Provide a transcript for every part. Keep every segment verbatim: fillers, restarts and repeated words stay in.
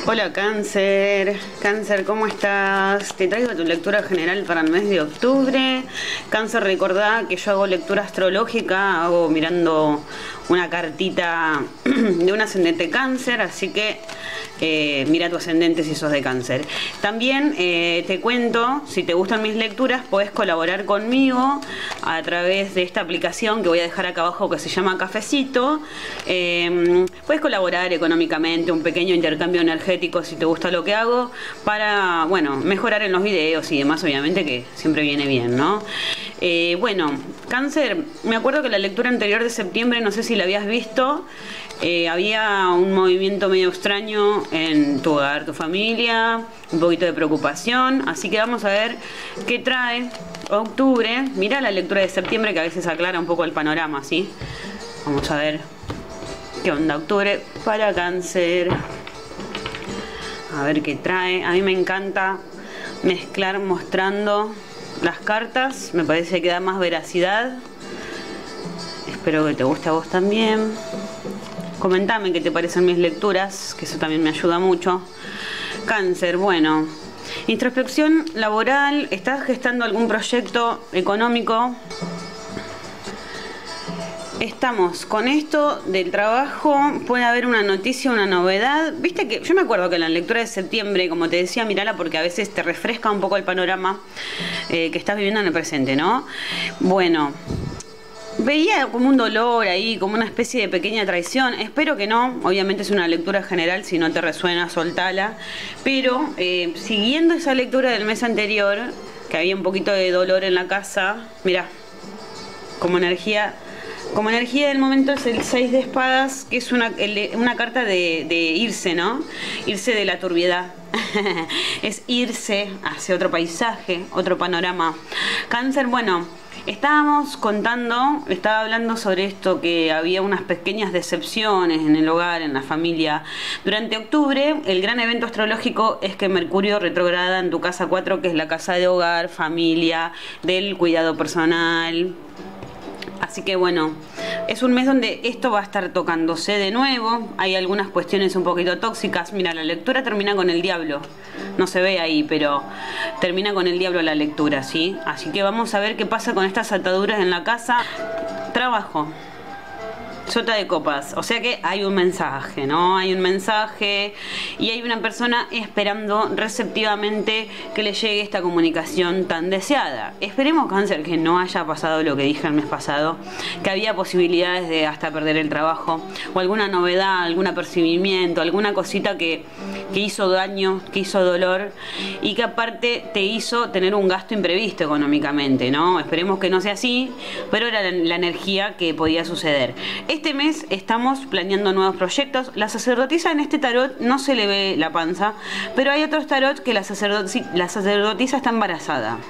Hola Cáncer, Cáncer, ¿cómo estás? Te traigo tu lectura general para el mes de octubre. Cáncer, recordá que yo hago lectura astrológica, hago mirando una cartita de un ascendente Cáncer, así que eh, mira tu ascendente si sos de Cáncer. También eh, te cuento, si te gustan mis lecturas, podés colaborar conmigo a través de esta aplicación que voy a dejar acá abajo que se llama Cafecito. Eh, puedes colaborar económicamente, un pequeño intercambio energético si te gusta lo que hago, para, bueno, mejorar en los videos y demás, obviamente, que siempre viene bien, ¿no? Eh, bueno, Cáncer, me acuerdo que la lectura anterior de septiembre, no sé si la habías visto, eh, había un movimiento medio extraño en tu hogar, tu familia, un poquito de preocupación, así que vamos a ver qué trae octubre. Mira la lectura de septiembre, que a veces aclara un poco el panorama, ¿sí? Vamos a ver qué onda octubre para Cáncer. A ver qué trae. A mí me encanta mezclar mostrando las cartas, me parece que da más veracidad. Espero que te guste a vos también. Comentame qué te parecen mis lecturas, que eso también me ayuda mucho. Cáncer, bueno, introspección laboral. ¿Estás gestando algún proyecto económico? Estamos con esto del trabajo, puede haber una noticia, una novedad. Viste que yo me acuerdo que en la lectura de septiembre, como te decía, mirala porque a veces te refresca un poco el panorama eh, que estás viviendo en el presente, ¿no? Bueno, veía como un dolor ahí, como una especie de pequeña traición. Espero que no, obviamente es una lectura general, si no te resuena, soltala. Pero eh, siguiendo esa lectura del mes anterior, que había un poquito de dolor en la casa, mirá, como energía... Como energía del momento es el seis de espadas, que es una, el, una carta de, de irse, ¿no? Irse de la turbiedad. Es irse hacia otro paisaje, otro panorama. Cáncer, bueno, estábamos contando, estaba hablando sobre esto, que había unas pequeñas decepciones en el hogar, en la familia. Durante octubre, el gran evento astrológico es que Mercurio retrograda en tu casa cuatro, que es la casa de hogar, familia, del cuidado personal. Así que bueno, es un mes donde esto va a estar tocándose de nuevo. Hay algunas cuestiones un poquito tóxicas. Mira, la lectura termina con el diablo. No se ve ahí, pero termina con el diablo la lectura, ¿sí? Así que vamos a ver qué pasa con estas ataduras en la casa. Trabajo. Sota de copas, o sea que hay un mensaje, ¿no? Hay un mensaje y hay una persona esperando receptivamente que le llegue esta comunicación tan deseada. Esperemos, Cáncer, que no haya pasado lo que dije el mes pasado, que había posibilidades de hasta perder el trabajo, o alguna novedad, algún apercibimiento, alguna cosita que, que hizo daño, que hizo dolor y que aparte te hizo tener un gasto imprevisto económicamente, ¿no? Esperemos que no sea así, pero era la, la energía que podía suceder. Este mes estamos planeando nuevos proyectos. La sacerdotisa en este tarot no se le ve la panza, pero hay otros tarot que la, sacerdoti la sacerdotisa está embarazada.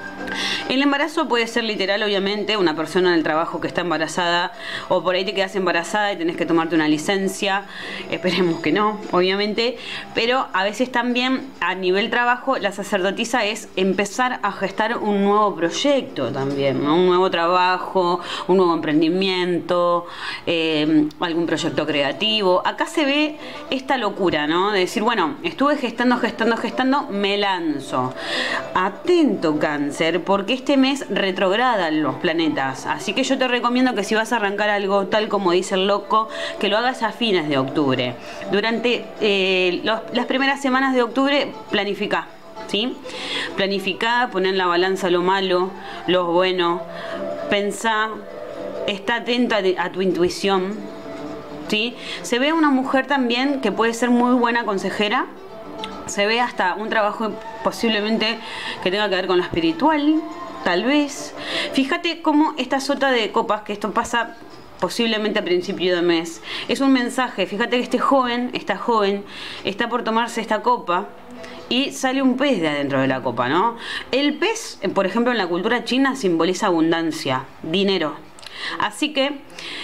El embarazo puede ser literal, obviamente, una persona en el trabajo que está embarazada, o por ahí te quedas embarazada y tenés que tomarte una licencia. Esperemos que no, obviamente, pero a veces también a nivel trabajo la sacerdotisa es empezar a gestar un nuevo proyecto también, ¿no? Un nuevo trabajo, un nuevo emprendimiento, eh, algún proyecto creativo. Acá se ve esta locura, ¿no? De decir, bueno, estuve gestando, gestando, gestando, me lanzo. Atento, Cáncer, porque este mes retrogradan los planetas, así que yo te recomiendo que si vas a arrancar algo, tal como dice el loco, que lo hagas a fines de octubre. Durante eh, los, las primeras semanas de octubre planifica, ¿sí? Planifica, poner en la balanza lo malo, lo bueno, pensá, está atenta a tu intuición, ¿sí? Se ve una mujer también que puede ser muy buena consejera. Se ve hasta un trabajo posiblemente que tenga que ver con lo espiritual, tal vez. Fíjate cómo esta sota de copas, que esto pasa posiblemente a principio de mes, es un mensaje. Fíjate que este joven, esta joven, está por tomarse esta copa y sale un pez de adentro de la copa, ¿no? El pez, por ejemplo, en la cultura china simboliza abundancia, dinero. Así que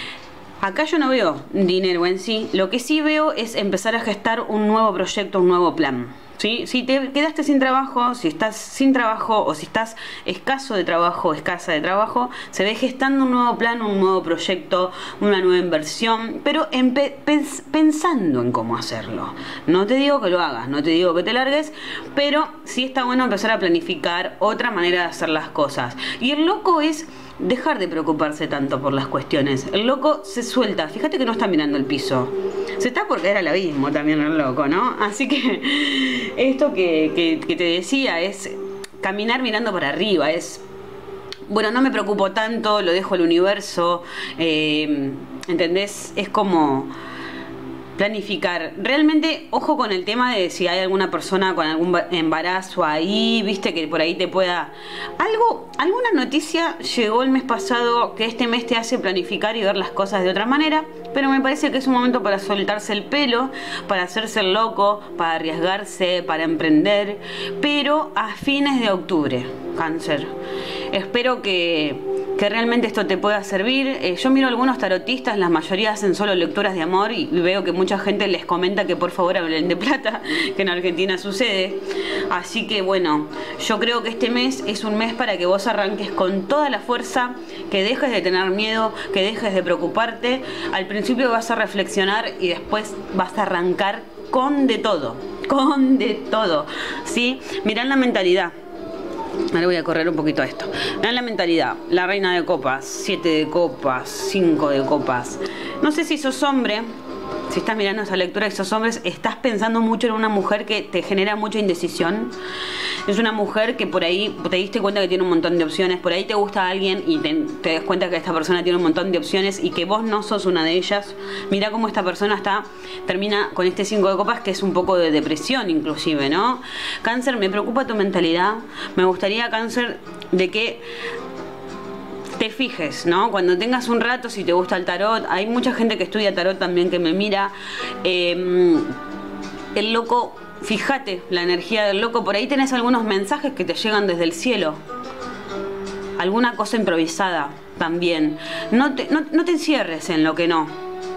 acá yo no veo dinero en sí, lo que sí veo es empezar a gestar un nuevo proyecto, un nuevo plan, ¿Sí? Si te quedaste sin trabajo, si estás sin trabajo o si estás escaso de trabajo, escasa de trabajo, se ve gestando un nuevo plan, un nuevo proyecto, una nueva inversión, pero en pe pens pensando en cómo hacerlo. No te digo que lo hagas, no te digo que te largues, pero sí está bueno empezar a planificar otra manera de hacer las cosas. Y el loco es dejar de preocuparse tanto por las cuestiones. El loco se suelta, fíjate que no está mirando el piso, se está por caer al abismo también el loco, ¿no? Así que esto que, que, que te decía es caminar mirando para arriba, es, bueno, no me preocupo tanto, lo dejo al universo, eh, ¿entendés? Es como planificar. Realmente, ojo con el tema de si hay alguna persona con algún embarazo ahí, viste, que por ahí te pueda... Algo, alguna noticia llegó el mes pasado que este mes te hace planificar y ver las cosas de otra manera, pero me parece que es un momento para soltarse el pelo, para hacerse el loco, para arriesgarse, para emprender, pero a fines de octubre, Cáncer. Espero que... que realmente esto te pueda servir. Eh, yo miro algunos tarotistas, la mayoría hacen solo lecturas de amor y veo que mucha gente les comenta que por favor hablen de plata, que en Argentina sucede. Así que bueno, yo creo que este mes es un mes para que vos arranques con toda la fuerza, que dejes de tener miedo, que dejes de preocuparte. Al principio vas a reflexionar y después vas a arrancar con de todo, con de todo, ¿sí? Mirá la mentalidad. Ahora voy a correr un poquito a esto. Vean la mentalidad. La reina de copas, siete de copas, cinco de copas. No sé si sos hombre, si estás mirando esa lectura y sos hombre, estás pensando mucho en una mujer que te genera mucha indecisión. Es una mujer que por ahí te diste cuenta que tiene un montón de opciones. Por ahí te gusta alguien y te, te das cuenta que esta persona tiene un montón de opciones y que vos no sos una de ellas. Mirá cómo esta persona está, termina con este cinco de copas, que es un poco de depresión inclusive, ¿no? Cáncer, me preocupa tu mentalidad. Me gustaría, Cáncer, de que te fijes, ¿no? Cuando tengas un rato, si te gusta el tarot, hay mucha gente que estudia tarot también que me mira. Eh, el loco, fíjate la energía del loco, por ahí tenés algunos mensajes que te llegan desde el cielo. Alguna cosa improvisada también. No te, no, no te encierres en lo que no.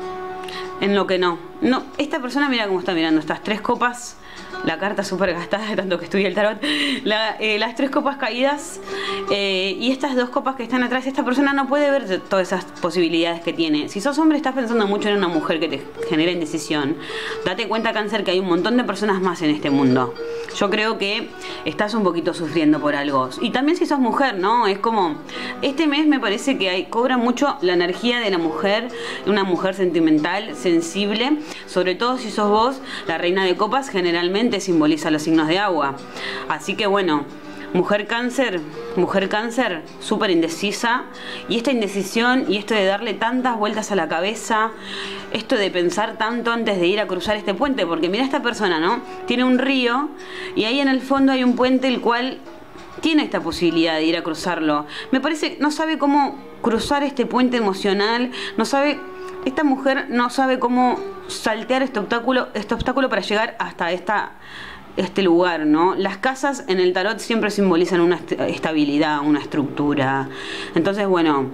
En lo que no. No, esta persona mira cómo está mirando estas tres copas. La carta súper gastada de tanto que estudié el tarot. La, eh, las tres copas caídas eh, y estas dos copas que están atrás. Esta persona no puede ver todas esas posibilidades que tiene. Si sos hombre, estás pensando mucho en una mujer que te genera indecisión. Date cuenta, Cáncer, que hay un montón de personas más en este mundo. Yo creo que estás un poquito sufriendo por algo. Y también si sos mujer, ¿no? Es como... Este mes me parece que hay, cobra mucho la energía de la mujer. Una mujer sentimental, sensible. Sobre todo si sos vos, la reina de copas, generalmente simboliza los signos de agua. Así que bueno, mujer Cáncer, mujer Cáncer, súper indecisa, y esta indecisión y esto de darle tantas vueltas a la cabeza, esto de pensar tanto antes de ir a cruzar este puente, porque mira esta persona, ¿no? Tiene un río y ahí en el fondo hay un puente el cual tiene esta posibilidad de ir a cruzarlo. Me parece, no sabe cómo cruzar este puente emocional, no sabe... Esta mujer no sabe cómo saltear este obstáculo, este obstáculo para llegar hasta esta, este lugar, ¿no? Las casas en el tarot siempre simbolizan una est estabilidad, una estructura. Entonces, bueno,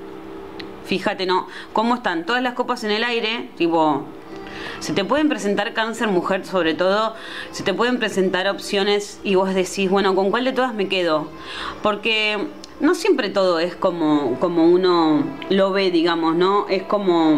fíjate, ¿no? Cómo están todas las copas en el aire, tipo... Se te pueden presentar, Cáncer, mujer, sobre todo, se te pueden presentar opciones y vos decís, bueno, ¿con cuál de todas me quedo? Porque... no siempre todo es como, como uno lo ve, digamos, ¿no? Es como...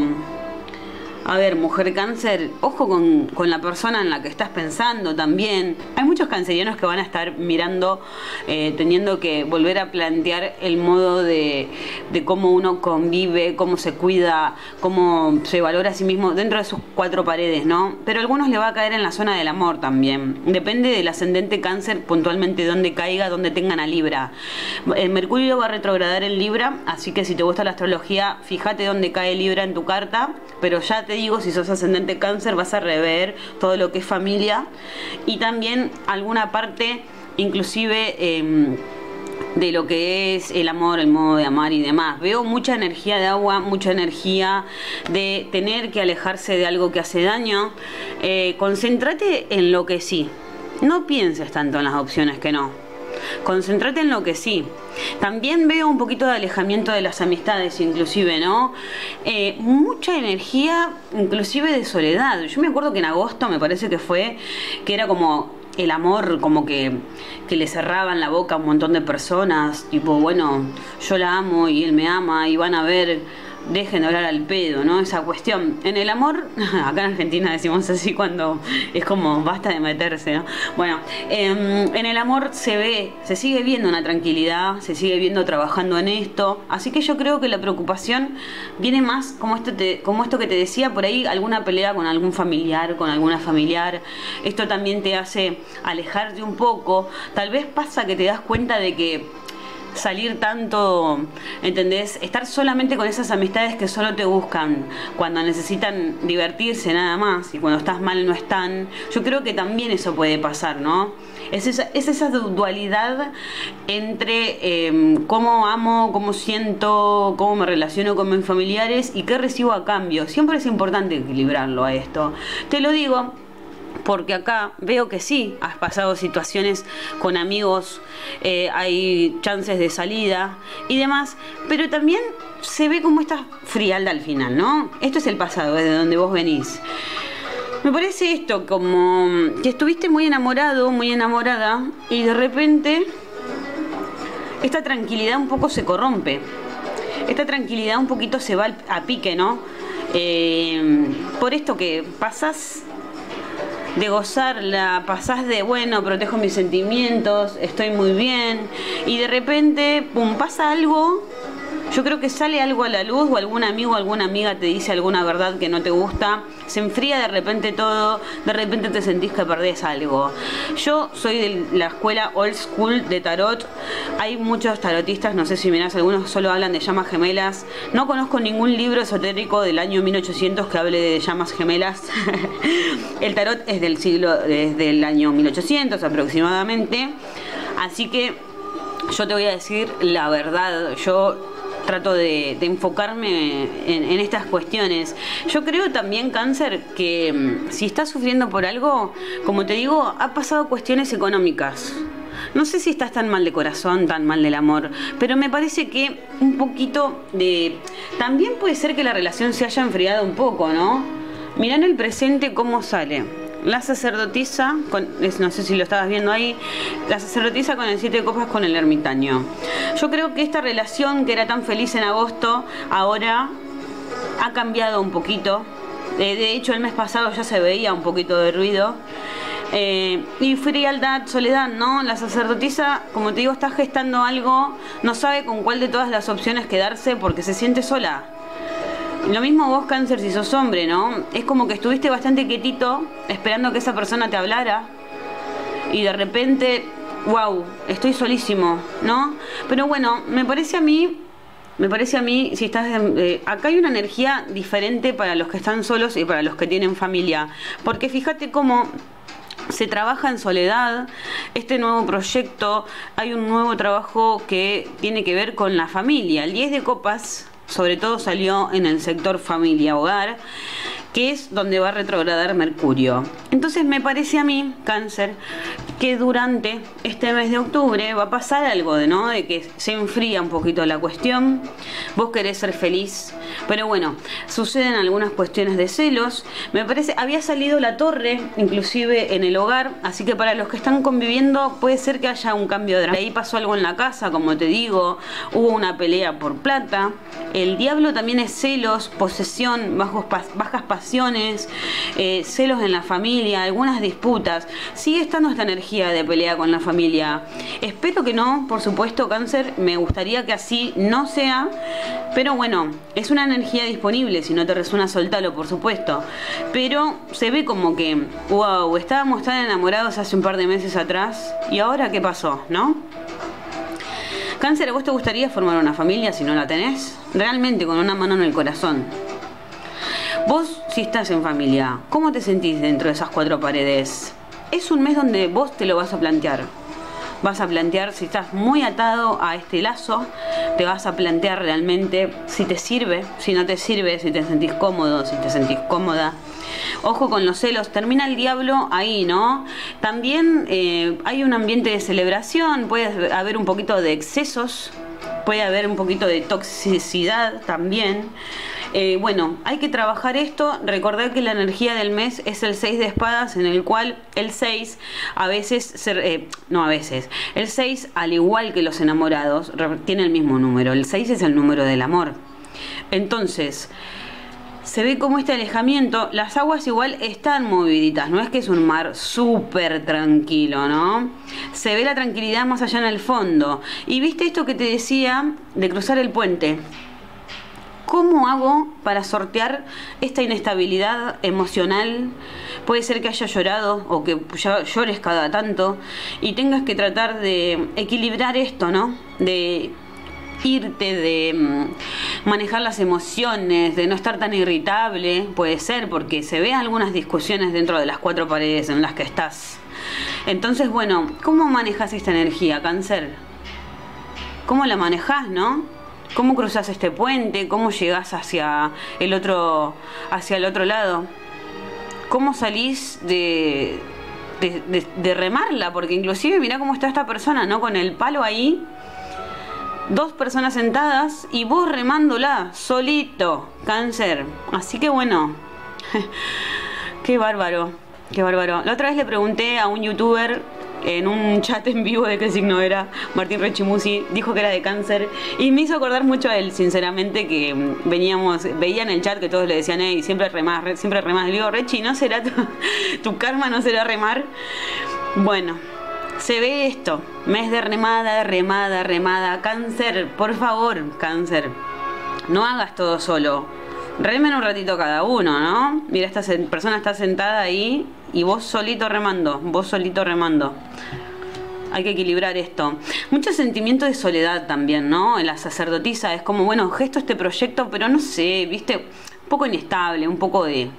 A ver, mujer Cáncer, ojo con, con la persona en la que estás pensando también. Hay muchos cancerianos que van a estar mirando, eh, teniendo que volver a plantear el modo de, de cómo uno convive, cómo se cuida, cómo se valora a sí mismo dentro de sus cuatro paredes, ¿no? Pero a algunos le va a caer en la zona del amor también. Depende del ascendente Cáncer, puntualmente dónde caiga, dónde tengan a Libra. El Mercurio va a retrogradar en Libra, así que si te gusta la astrología, fíjate dónde cae Libra en tu carta, pero ya te digo, si sos ascendente Cáncer, vas a rever todo lo que es familia y también alguna parte inclusive eh, de lo que es el amor, el modo de amar y demás. Veo mucha energía de agua, mucha energía de tener que alejarse de algo que hace daño. Eh, concéntrate en lo que sí, no pienses tanto en las opciones que no. Concéntrate en lo que sí. También veo un poquito de alejamiento de las amistades, inclusive, ¿no? Eh, mucha energía, inclusive de soledad. Yo me acuerdo que en agosto, me parece que fue, que era como el amor como que, que le cerraban la boca a un montón de personas, tipo, bueno, yo la amo y él me ama y van a ver, dejen de hablar al pedo, ¿no? Esa cuestión. En el amor, acá en Argentina decimos así cuando es como basta de meterse, ¿no? Bueno, eh, en el amor se ve, se sigue viendo una tranquilidad, se sigue viendo trabajando en esto, así que yo creo que la preocupación viene más como esto, te, como esto que te decía, por ahí alguna pelea con algún familiar, con alguna familiar, esto también te hace alejarte un poco, tal vez pasa que te das cuenta de que salir tanto, ¿entendés? Estar solamente con esas amistades que solo te buscan cuando necesitan divertirse nada más y cuando estás mal no están. Yo creo que también eso puede pasar, ¿no? Es esa, es esa dualidad entre eh, cómo amo, cómo siento, cómo me relaciono con mis familiares y qué recibo a cambio. Siempre es importante equilibrarlo a esto. Te lo digo porque acá veo que sí, has pasado situaciones con amigos, eh, hay chances de salida y demás, pero también se ve como esta frialdad al final, ¿no? Esto es el pasado, desde donde vos venís. Me parece esto, como que estuviste muy enamorado, muy enamorada, y de repente esta tranquilidad un poco se corrompe. Esta tranquilidad un poquito se va a pique, ¿no? Eh, por esto que pasás de gozarla, pasás de, bueno, protejo mis sentimientos, estoy muy bien, y de repente, pum, pasa algo. Yo creo que sale algo a la luz, o algún amigo o alguna amiga te dice alguna verdad que no te gusta, se enfría de repente todo, de repente te sentís que perdés algo. Yo soy de la escuela old school de tarot, hay muchos tarotistas, no sé si mirás, algunos solo hablan de llamas gemelas, no conozco ningún libro esotérico del año mil ochocientos que hable de llamas gemelas. El tarot es del siglo, desde el año mil ochocientos aproximadamente, así que yo te voy a decir la verdad, yo trato de, de enfocarme en, en estas cuestiones. Yo creo también, Cáncer, que mmm, si estás sufriendo por algo, como te digo, ha pasado cuestiones económicas. No sé si estás tan mal de corazón, tan mal del amor, pero me parece que un poquito de... También puede ser que la relación se haya enfriado un poco, ¿no? Mirá en el presente cómo sale. La sacerdotisa, con, no sé si lo estabas viendo ahí, la sacerdotisa con el siete de copas con el ermitaño. Yo creo que esta relación que era tan feliz en agosto, ahora ha cambiado un poquito. Eh, de hecho, el mes pasado ya se veía un poquito de ruido. Eh, y frialdad, soledad, ¿no? La sacerdotisa, como te digo, está gestando algo, no sabe con cuál de todas las opciones quedarse porque se siente sola. Lo mismo vos, Cáncer, si sos hombre, ¿no? Es como que estuviste bastante quietito esperando que esa persona te hablara y de repente, wow, estoy solísimo, ¿no? Pero bueno, me parece a mí, me parece a mí, si estás, eh, acá hay una energía diferente para los que están solos y para los que tienen familia, porque fíjate cómo se trabaja en soledad, este nuevo proyecto, hay un nuevo trabajo que tiene que ver con la familia. El diez de copas sobre todo salió en el sector familia, hogar, que es donde va a retrogradar Mercurio. Entonces me parece a mí, Cáncer, que durante este mes de octubre va a pasar algo, de, ¿no? De que se enfría un poquito la cuestión, vos querés ser feliz, pero bueno, suceden algunas cuestiones de celos. Me parece, había salido la torre, inclusive en el hogar, así que para los que están conviviendo puede ser que haya un cambio de... Ahí pasó algo en la casa, como te digo, hubo una pelea por plata. El diablo también es celos, posesión, bajos, bajas pasiones, eh, celos en la familia, algunas disputas. Sigue estando esta energía de pelea con la familia. Espero que no, por supuesto, Cáncer, me gustaría que así no sea, pero bueno, es una energía disponible, si no te resuena, soltalo, por supuesto. Pero se ve como que, wow, estábamos tan enamorados hace un par de meses atrás, y ahora ¿qué pasó, no? Cáncer, ¿a vos te gustaría formar una familia si no la tenés? Realmente, con una mano en el corazón. Vos, si estás en familia, ¿cómo te sentís dentro de esas cuatro paredes? Es un mes donde vos te lo vas a plantear. Vas a plantear si estás muy atado a este lazo, te vas a plantear realmente si te sirve, si no te sirve, si te sentís cómodo, si te sentís cómoda. Ojo con los celos, termina el diablo ahí, ¿no? También eh, hay un ambiente de celebración, puede haber un poquito de excesos, puede haber un poquito de toxicidad también. Eh, bueno, hay que trabajar esto. Recordad que la energía del mes es el seis de espadas, en el cual el seis a veces, se, eh, no a veces, el seis, al igual que los enamorados, tiene el mismo número. El seis es el número del amor. Entonces, se ve como este alejamiento, las aguas igual están moviditas, no es que es un mar súper tranquilo, ¿no? Se ve la tranquilidad más allá en el fondo. Y viste esto que te decía de cruzar el puente. ¿Cómo hago para sortear esta inestabilidad emocional? Puede ser que haya llorado o que llores cada tanto y tengas que tratar de equilibrar esto, ¿no? De irte, de mm, manejar las emociones, de no estar tan irritable, puede ser, porque se ve algunas discusiones dentro de las cuatro paredes en las que estás. Entonces, bueno, ¿cómo manejas esta energía, Cáncer? ¿Cómo la manejas, no? ¿Cómo cruzas este puente? ¿Cómo llegás hacia el otro, hacia el otro lado? ¿Cómo salís de, de, de, de remarla? Porque inclusive mirá cómo está esta persona, ¿no? Con el palo ahí, dos personas sentadas y vos remándola solito, Cáncer. Así que bueno, qué bárbaro, qué bárbaro. La otra vez le pregunté a un youtuber en un chat en vivo de qué signo era, Martín Rechimusi, dijo que era de Cáncer y me hizo acordar mucho a él, sinceramente, que veníamos, veía en el chat que todos le decían, hey, siempre remás, siempre remás. Le digo, Rechi, ¿no será tu, tu karma, no será remar? Bueno, se ve esto, mes de remada, remada, remada. Cáncer, por favor, Cáncer, no hagas todo solo. Remen un ratito cada uno, ¿no? Mira, esta persona está sentada ahí y vos solito remando, vos solito remando. Hay que equilibrar esto. Mucho sentimiento de soledad también, ¿no? En la sacerdotisa es como, bueno, gesto este proyecto, pero no sé, ¿viste? Un poco inestable, un poco de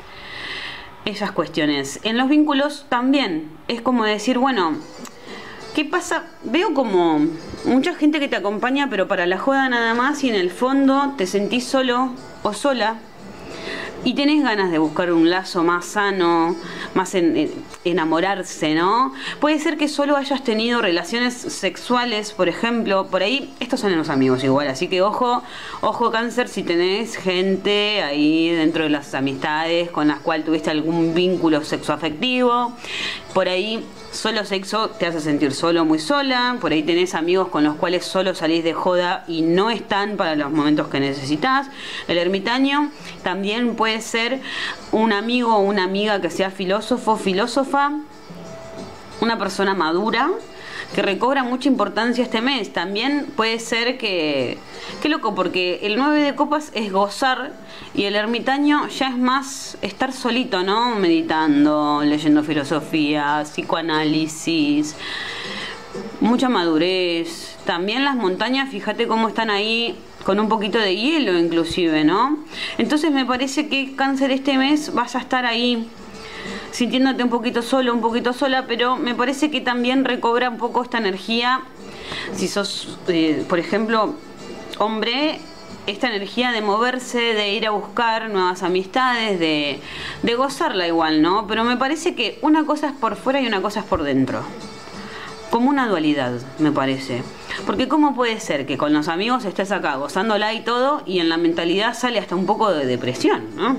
esas cuestiones. En los vínculos también es como decir, bueno, ¿qué pasa? Veo como mucha gente que te acompaña, pero para la joda nada más, y en el fondo te sentís solo o sola y tenés ganas de buscar un lazo más sano, más en, en, enamorarse, ¿no? Puede ser que solo hayas tenido relaciones sexuales, por ejemplo, por ahí, estos son los amigos igual, así que ojo, ojo, Cáncer, si tenés gente ahí dentro de las amistades con las cuales tuviste algún vínculo sexoafectivo, por ahí solo sexo te hace sentir solo, muy sola, por ahí tenés amigos con los cuales solo salís de joda y no están para los momentos que necesitas. El ermitaño también puede ser un amigo o una amiga que sea filósofo, filósofa, una persona madura que recobra mucha importancia este mes. También puede ser que, qué loco, porque el nueve de copas es gozar y el ermitaño ya es más estar solito, ¿no? Meditando, leyendo filosofía, psicoanálisis, mucha madurez. También las montañas, fíjate cómo están ahí con un poquito de hielo inclusive, ¿no? Entonces me parece que Cáncer este mes vas a estar ahí sintiéndote un poquito solo, un poquito sola, pero me parece que también recobra un poco esta energía, si sos, eh, por ejemplo, hombre, esta energía de moverse, de ir a buscar nuevas amistades, de, de gozarla igual, ¿no? Pero me parece que una cosa es por fuera y una cosa es por dentro. Como una dualidad, me parece. Porque ¿cómo puede ser que con los amigos estés acá gozándola y todo y en la mentalidad sale hasta un poco de depresión, ¿no?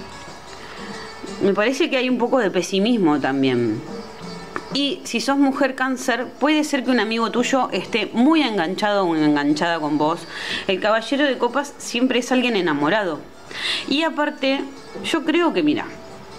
Me parece que hay un poco de pesimismo también. Y si sos mujer Cáncer, puede ser que un amigo tuyo esté muy enganchado o enganchada con vos. El caballero de copas siempre es alguien enamorado. Y aparte, yo creo que, mira,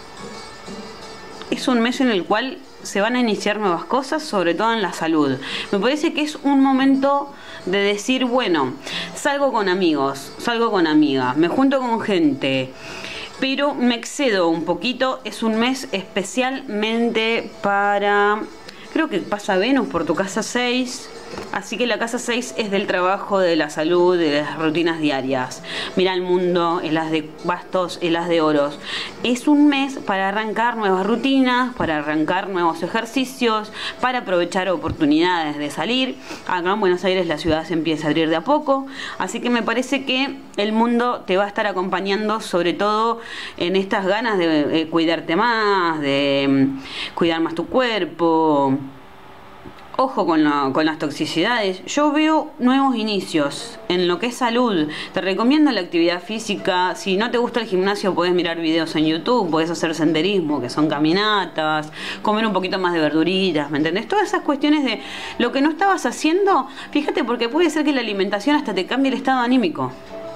es un mes en el cual se van a iniciar nuevas cosas, sobre todo en la salud. Me parece que es un momento de decir, bueno, salgo con amigos, salgo con amigas, me junto con gente, pero me excedo un poquito. Es un mes especialmente para, creo que pasa Venus por tu casa seis, así que la casa seis es del trabajo, de la salud, de las rutinas diarias. Mira el mundo, el as de bastos, el as de oros. Es un mes para arrancar nuevas rutinas, para arrancar nuevos ejercicios, para aprovechar oportunidades de salir. Acá en Buenos Aires la ciudad se empieza a abrir de a poco, así que me parece que el mundo te va a estar acompañando, sobre todo en estas ganas de eh, cuidarte más, de mm, cuidar más tu cuerpo. Ojo con, lo, con las toxicidades. Yo veo nuevos inicios en lo que es salud. Te recomiendo la actividad física. Si no te gusta el gimnasio, puedes mirar videos en YouTube, puedes hacer senderismo, que son caminatas, comer un poquito más de verduritas, ¿me entendés? Todas esas cuestiones de lo que no estabas haciendo, fíjate, porque puede ser que la alimentación hasta te cambie el estado anímico.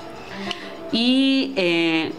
Y eh,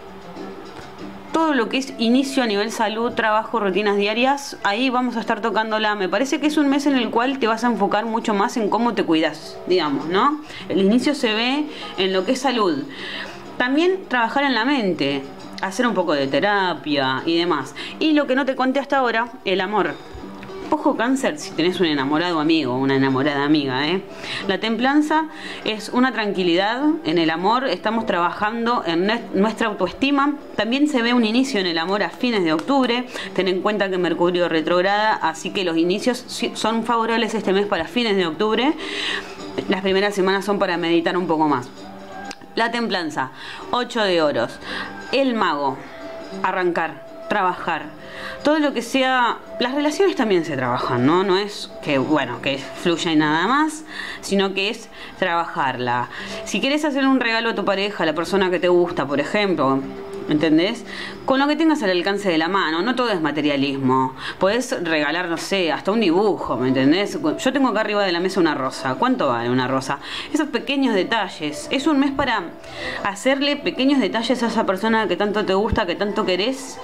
todo lo que es inicio a nivel salud, trabajo, rutinas diarias, ahí vamos a estar tocándola. Me parece que es un mes en el cual te vas a enfocar mucho más en cómo te cuidas, digamos, ¿no? El inicio se ve en lo que es salud. También trabajar en la mente, hacer un poco de terapia y demás. Y lo que no te conté hasta ahora, el amor. Ojo Cáncer, si tenés un enamorado amigo, una enamorada amiga, ¿eh? La templanza es una tranquilidad en el amor. Estamos trabajando en nuestra autoestima. También se ve un inicio en el amor a fines de octubre. Ten en cuenta que Mercurio retrograda, así que los inicios son favorables este mes para fines de octubre. Las primeras semanas son para meditar un poco más. La templanza, ocho de oros. El mago, arrancar, trabajar. Todo lo que sea, las relaciones también se trabajan, ¿no? No es que, bueno, que fluya y nada más, sino que es trabajarla. Si quieres hacer un regalo a tu pareja, a la persona que te gusta, por ejemplo, ¿entendés? Con lo que tengas al alcance de la mano, no todo es materialismo. Podés regalar, no sé, hasta un dibujo, ¿me entendés? Yo tengo acá arriba de la mesa una rosa. ¿Cuánto vale una rosa? Esos pequeños detalles. Es un mes para hacerle pequeños detalles a esa persona que tanto te gusta, que tanto querés.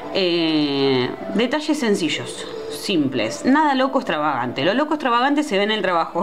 Eh, detalles sencillos, simples, nada loco extravagante. Lo loco extravagante se ve en el trabajo.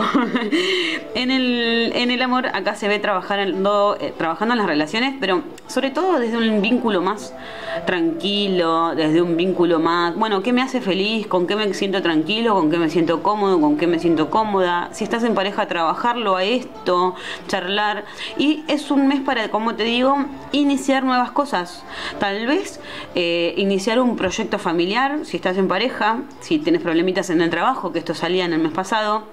en, el, en el amor acá se ve trabajando, eh, trabajando en las relaciones, pero sobre todo desde un vínculo más tranquilo, desde un vínculo más, bueno, ¿qué me hace feliz? ¿Con qué me siento tranquilo? ¿Con qué me siento cómodo? ¿Con qué me siento cómoda? Si estás en pareja, trabajarlo a esto, charlar. Y es un mes para, como te digo, iniciar nuevas cosas. Tal vez eh, iniciar un proyecto familiar, si estás en pareja, si tienes problemitas en el trabajo, que esto salía en el mes pasado.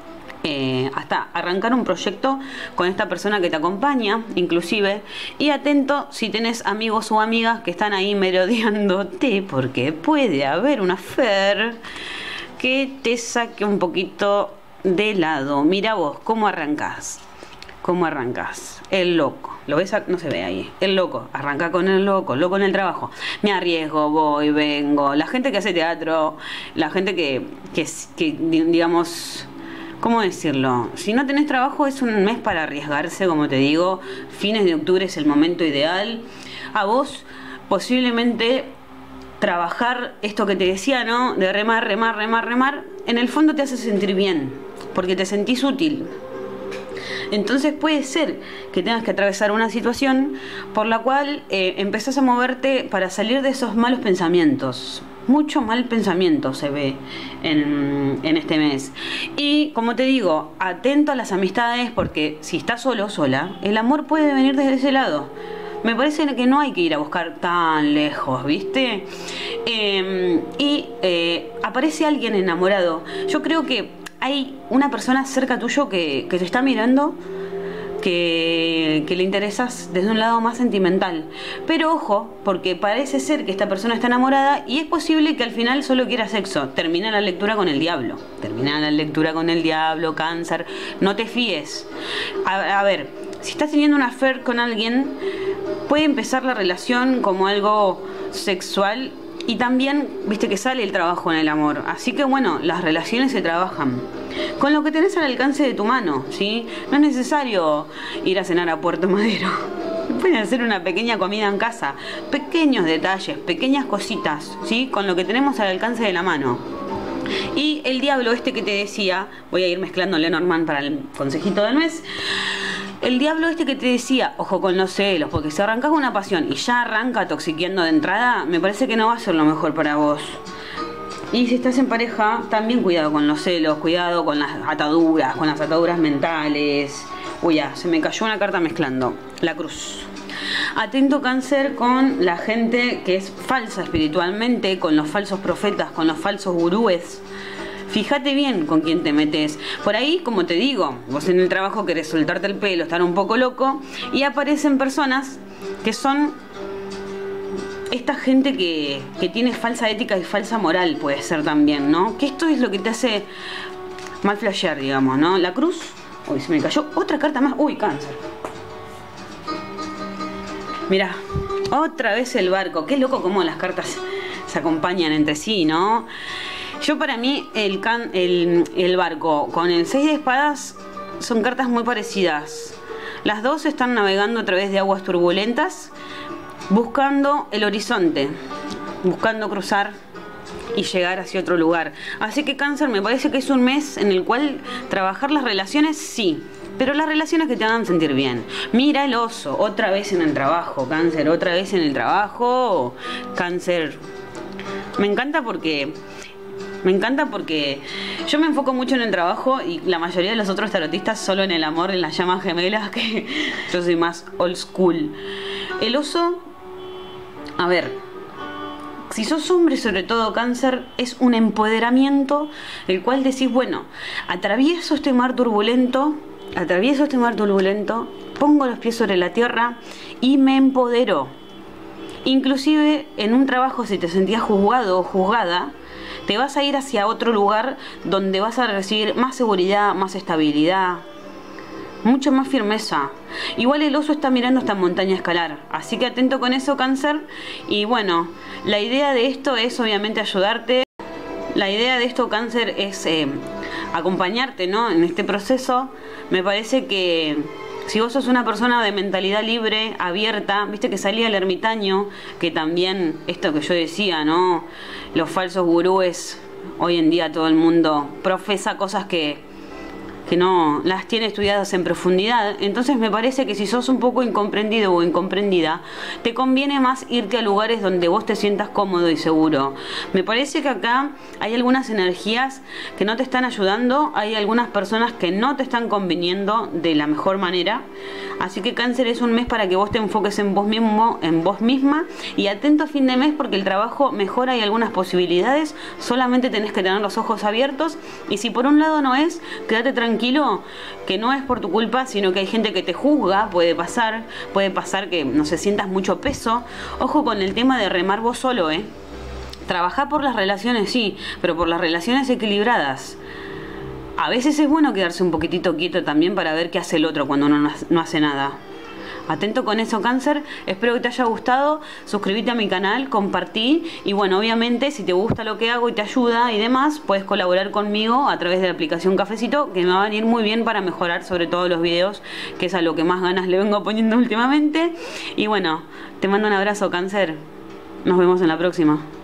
Eh, hasta arrancar un proyecto con esta persona que te acompaña, inclusive. Y atento si tenés amigos o amigas que están ahí merodeándote, porque puede haber una fer que te saque un poquito de lado. Mira vos, ¿cómo arrancás? ¿Cómo arrancás? El loco. ¿Lo ves? No se ve ahí. El loco. Arranca con el loco. Loco en el trabajo. Me arriesgo, voy, vengo. La gente que hace teatro, la gente que, que, que digamos... ¿Cómo decirlo? Si no tenés trabajo es un mes para arriesgarse, como te digo. Fines de octubre es el momento ideal. A vos posiblemente trabajar esto que te decía, ¿no? De remar, remar, remar, remar. En el fondo te hace sentir bien, porque te sentís útil. Entonces puede ser que tengas que atravesar una situación por la cual eh, empezás a moverte para salir de esos malos pensamientos. Mucho mal pensamiento se ve en, en este mes. Y como te digo, atento a las amistades, porque si estás solo o sola, el amor puede venir desde ese lado. Me parece que no hay que ir a buscar tan lejos, ¿viste? Eh, y eh, aparece alguien enamorado. Yo creo que hay una persona cerca tuyo que, que te está mirando, que, que le interesas desde un lado más sentimental. Pero ojo, porque parece ser que esta persona está enamorada y es posible que al final solo quiera sexo. Termina la lectura con el diablo. Termina la lectura con el diablo, Cáncer. No te fíes. A, a ver, si estás teniendo una affair con alguien, puede empezar la relación como algo sexual. Y también, viste que sale el trabajo en el amor. Así que bueno, las relaciones se trabajan con lo que tenés al alcance de tu mano, ¿sí? No es necesario ir a cenar a Puerto Madero. Pueden hacer una pequeña comida en casa. Pequeños detalles, pequeñas cositas, ¿sí? Con lo que tenemos al alcance de la mano. Y el diablo este que te decía, voy a ir mezclando Lenormand para el consejito del mes. El diablo este que te decía, ojo con los celos, porque si arrancas con una pasión y ya arranca toxiqueando de entrada, me parece que no va a ser lo mejor para vos. Y si estás en pareja, también cuidado con los celos, cuidado con las ataduras, con las ataduras mentales. Uy, ya, se me cayó una carta mezclando. La cruz. Atento, Cáncer, con la gente que es falsa espiritualmente, con los falsos profetas, con los falsos gurúes. Fíjate bien con quién te metes. Por ahí, como te digo, vos en el trabajo querés soltarte el pelo, estar un poco loco, y aparecen personas que son esta gente que, que tiene falsa ética y falsa moral, puede ser también, ¿no? Que esto es lo que te hace mal flashear, digamos, ¿no? La cruz. Uy, se me cayó otra carta más. Uy, cáncer. Mirá, otra vez el barco. Qué loco cómo las cartas se acompañan entre sí, ¿no? Yo para mí el, can, el, el barco con el seis de espadas son cartas muy parecidas. Las dos están navegando a través de aguas turbulentas, buscando el horizonte, buscando cruzar y llegar hacia otro lugar. Así que Cáncer, me parece que es un mes en el cual trabajar las relaciones, sí, pero las relaciones que te hagan sentir bien. Mira el oso, otra vez en el trabajo, Cáncer, otra vez en el trabajo, Cáncer. Me encanta porque... Me encanta porque yo me enfoco mucho en el trabajo y la mayoría de los otros tarotistas solo en el amor, en las llamas gemelas, que yo soy más old school. El oso, a ver, si sos hombre, sobre todo Cáncer, es un empoderamiento el cual decís, bueno, atravieso este mar turbulento, atravieso este mar turbulento, pongo los pies sobre la tierra y me empodero. Inclusive en un trabajo, si te sentías juzgado o juzgada, te vas a ir hacia otro lugar donde vas a recibir más seguridad, más estabilidad, mucho más firmeza. Igual el oso está mirando esta montaña a escalar, así que atento con eso, Cáncer. Y bueno, la idea de esto es obviamente ayudarte. La idea de esto, Cáncer, es eh, acompañarte, ¿no? En este proceso. Me parece que si vos sos una persona de mentalidad libre, abierta, viste que salía el ermitaño, que también, esto que yo decía, ¿no? Los falsos gurúes, hoy en día todo el mundo profesa cosas que, que no las tiene estudiadas en profundidad. Entonces me parece que si sos un poco incomprendido o incomprendida, te conviene más irte a lugares donde vos te sientas cómodo y seguro. Me parece que acá hay algunas energías que no te están ayudando, hay algunas personas que no te están conviniendo de la mejor manera. Así que Cáncer, es un mes para que vos te enfoques en vos mismo, en vos misma, y atento a fin de mes porque el trabajo mejora y hay algunas posibilidades. Solamente tenés que tener los ojos abiertos, y si por un lado no es, quédate tranquilo, que no es por tu culpa, sino que hay gente que te juzga. Puede pasar, puede pasar que no se sientas mucho peso. Ojo con el tema de remar vos solo, eh. Trabajar por las relaciones, sí, pero por las relaciones equilibradas. A veces es bueno quedarse un poquitito quieto también para ver qué hace el otro cuando uno no hace nada. Atento con eso, Cáncer. Espero que te haya gustado. Suscríbete a mi canal, compartí. Y bueno, obviamente, si te gusta lo que hago y te ayuda y demás, puedes colaborar conmigo a través de la aplicación Cafecito, que me va a venir muy bien para mejorar sobre todo los videos, que es a lo que más ganas le vengo poniendo últimamente. Y bueno, te mando un abrazo, Cáncer. Nos vemos en la próxima.